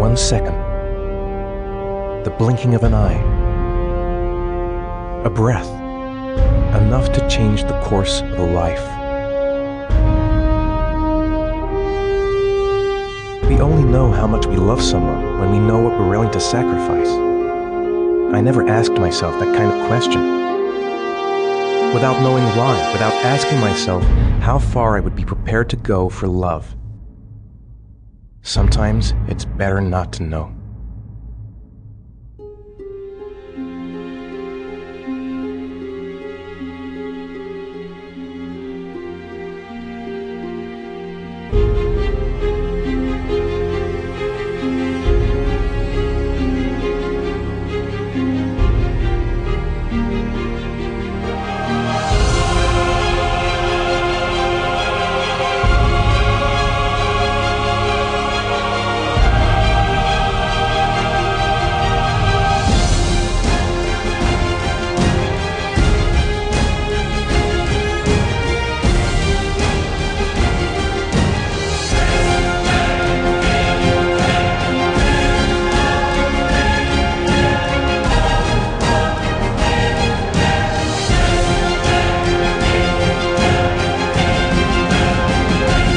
1 second, the blinking of an eye, a breath, enough to change the course of a life. We only know how much we love someone when we know what we're willing to sacrifice. I never asked myself that kind of question. Without knowing why, without asking myself how far I would be prepared to go for love. Sometimes it's better not to know.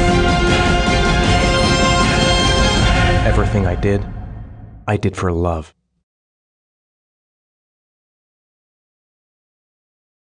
Everything I did for love.